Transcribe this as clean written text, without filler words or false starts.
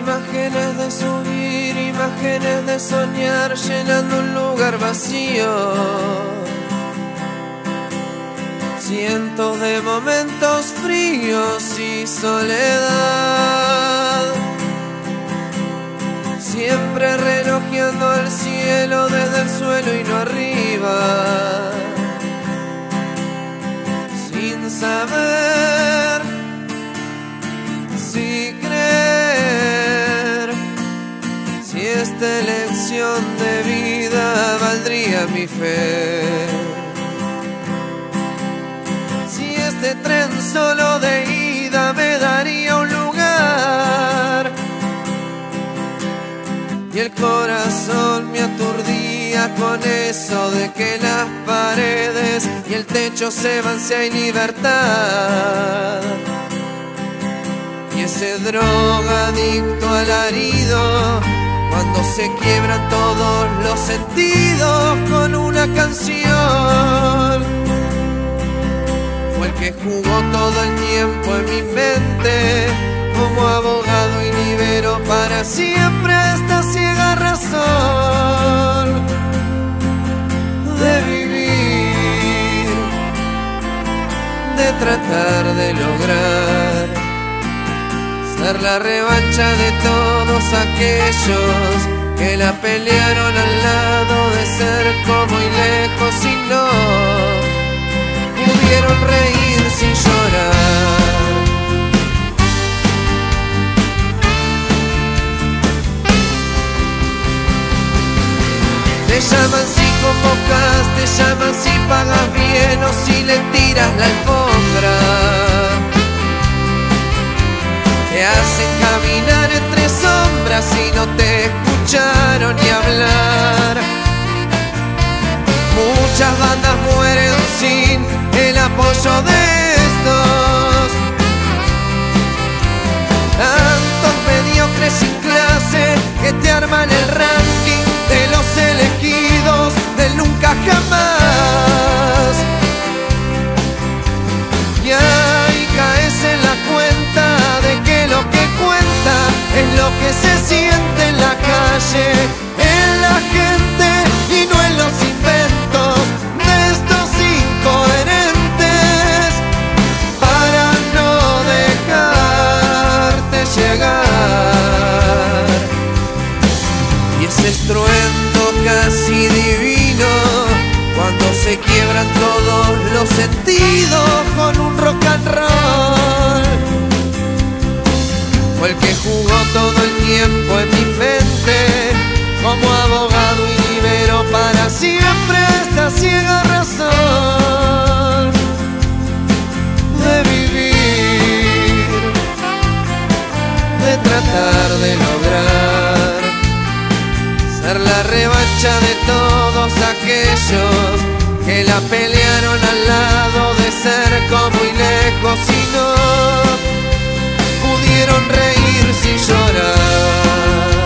Imágenes de subir, imágenes de soñar, llenando un lugar vacío. Cientos de momentos fríos y soledad, siempre relojeando el cielo desde el suelo y no arriba, sin saber si creer, si esta elección de vida valdría mi fe, si este tren solo de ida me daría un lugar, y el corazón me aturdía con eso de que las paredes y el techo se van si hay libertad. Y ese drogadicto alarido, cuando se quiebran todos los sentidos con una canción, fue el que jugó todo el tiempo en mi mente como abogado y libero para siempre esta ciega razón de vivir, de tratar de lograr ser la revancha de todos aquellos que la pelearon al lado de cerca muy lejos y no pudieron reír sin llorar. Te llaman si convocas, te llaman si pagas bien o si le tiras la alfombra. Te hacen caminar entre sombras y no te escucharon ni hablar. Muchas bandas mueren sin el apoyo de estos, tantos mediocres sin clase que te arman el ranking de los elegidos del nunca jamás. Y ahí caes en la cuenta de que lo que cuenta es lo que se siente en la calle, en la gente y no en los inventos de estos incoherentes para no dejarte llegar. Y ese estruendo casi divino, cuando se quiebran todos los sentidos con un rock and roll, fue el que jugó todo el tiempo en mi mente como abogado y libero para siempre esta ciega razón de vivir, de tratar de lograr ser la revancha de todos aquellos que la pelearon al lado de cerca muy lejos y no pudieron reír sin llorar.